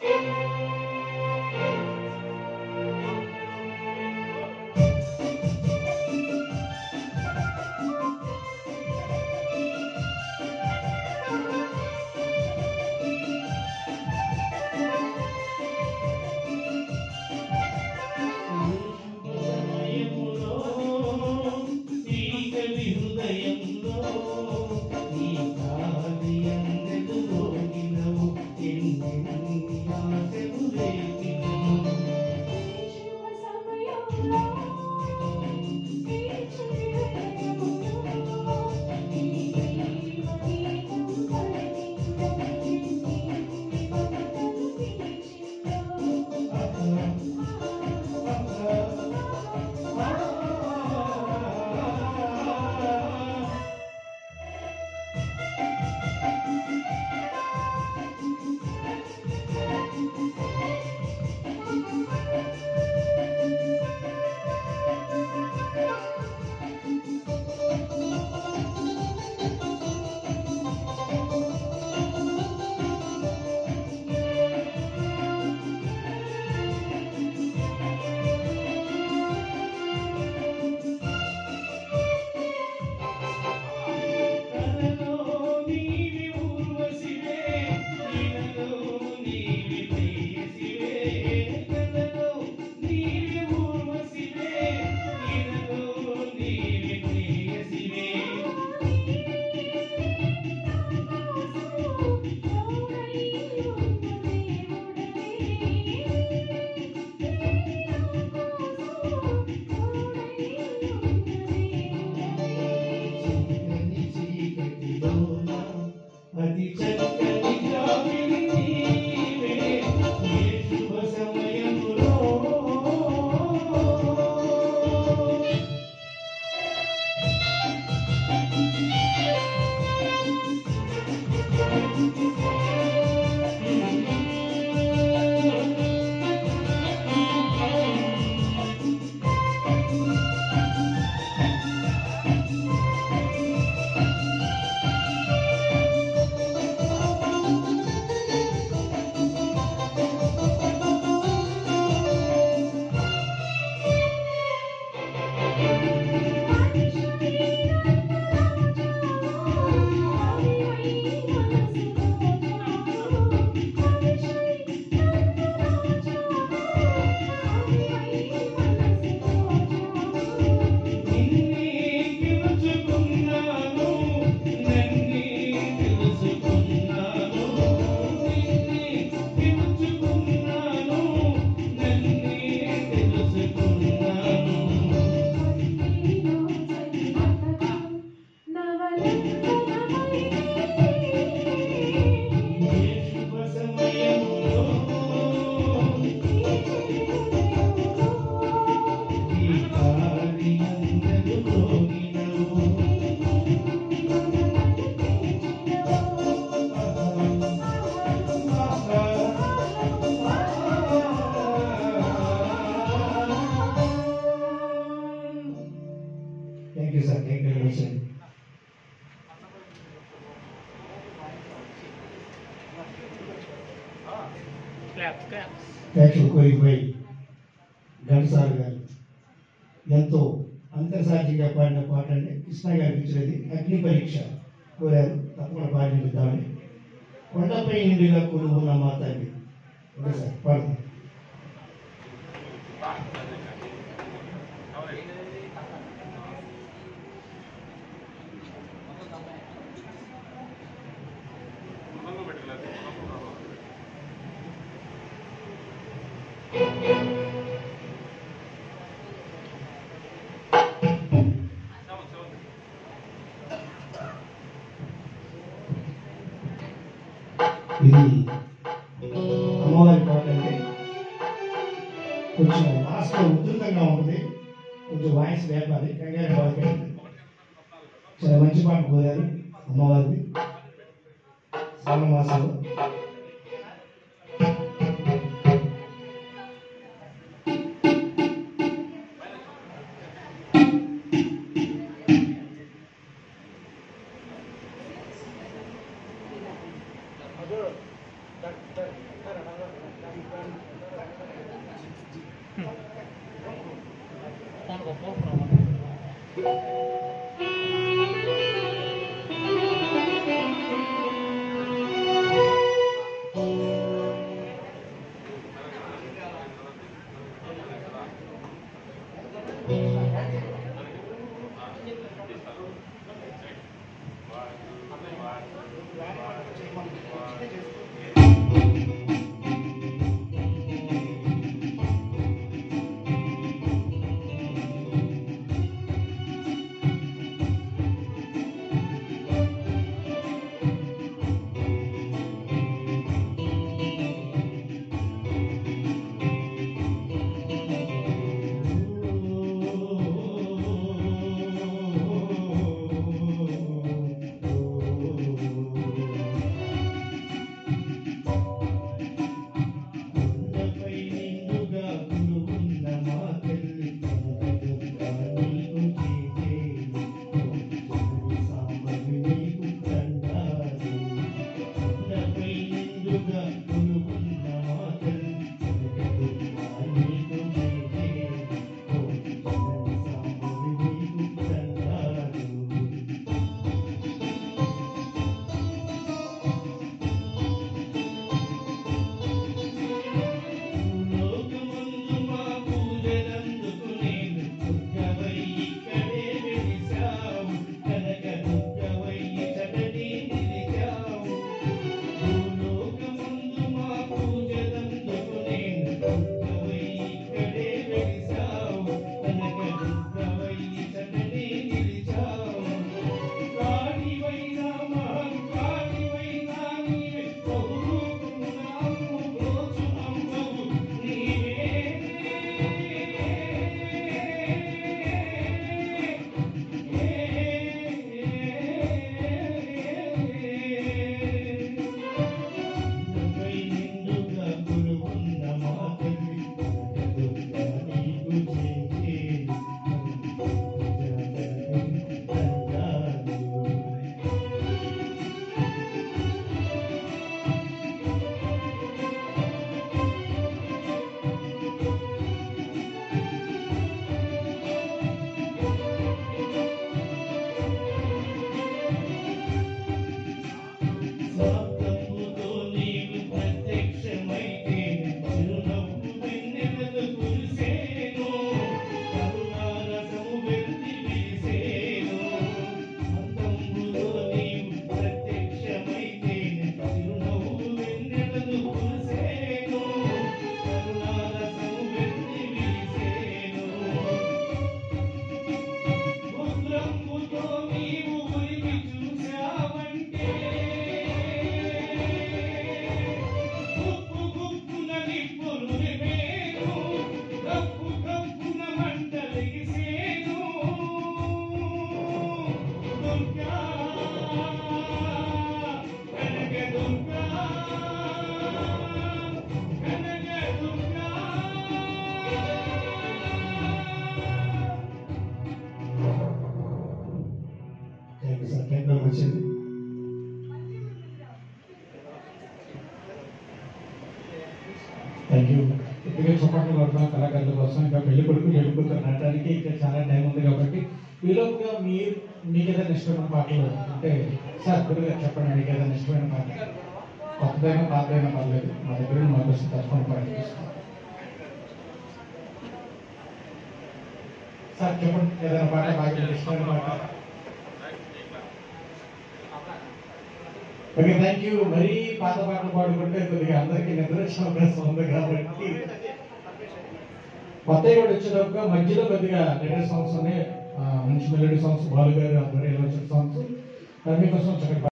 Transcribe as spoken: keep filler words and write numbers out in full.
ప్రేక్షకులు కోరికపై ఘంటసాల గారు ఎంతో అంతర్సాధ్యంగా పాడిన పాట అంటే కృష్ణ గారు ఇచ్చినది అగ్ని పరీక్ష కోరారు. తప్పకుండా పాటిద్దామని కొండపై నిండుగా కొలువు ఉన్న మా తల్లి సార్ పాడుతుంది. ఇది అమ్మవారి పాట అంటే కొంచెం లాస్ట్లో ఉధృతంగా ఉంటుంది, కొంచెం వాయిస్ లేపాలి, కంగారు బాగుంటుంది. చాలా మంచి పాట కోరారు అమ్మవారిది శ్రావణ మాసంలో. Good. వచ్చింది. Thank you. ఇప్పటికే చప్పట్లు కొడుతున్నాం కళాకారుల కోసం. ఇంకా పెళ్లి కొడుకు పెళ్లి కూతురు నడటానికి ఇంకా చాలా టైం ఉంది కాబట్టి ఈలోపుగా మీరు మీకు ఏదైనా ఇష్టమైన పాటలు అంటే సార్ గురుగా చెప్పండి. మీకు ఏదైనా ఇష్టమైన పాట కొత్తదైనా పాతదైనా పర్లేదు, మా దగ్గర మాకు వస్తే తప్పకుండా పాట తీసుకోండి. సార్ చెప్పండి ఏదైనా పాట బాగా ఇష్టమైన పాట. Okay thank you. మరీ పాత పాటలు పాడుకుంటే కొద్దిగా అందరికీ నిద్ర వచ్చే అవకాశం ఉంది కాబట్టి కొత్త కూడా వచ్చేటప్పుడు మధ్యలో కొద్దిగా లేటెస్ట్ సాంగ్స్ ఉన్నాయి, మంచి మెలోడీ సాంగ్స్ బాలు గారు ఆధ్వర్యంలో వచ్చిన సాంగ్స్ మీకోసం చక్కటి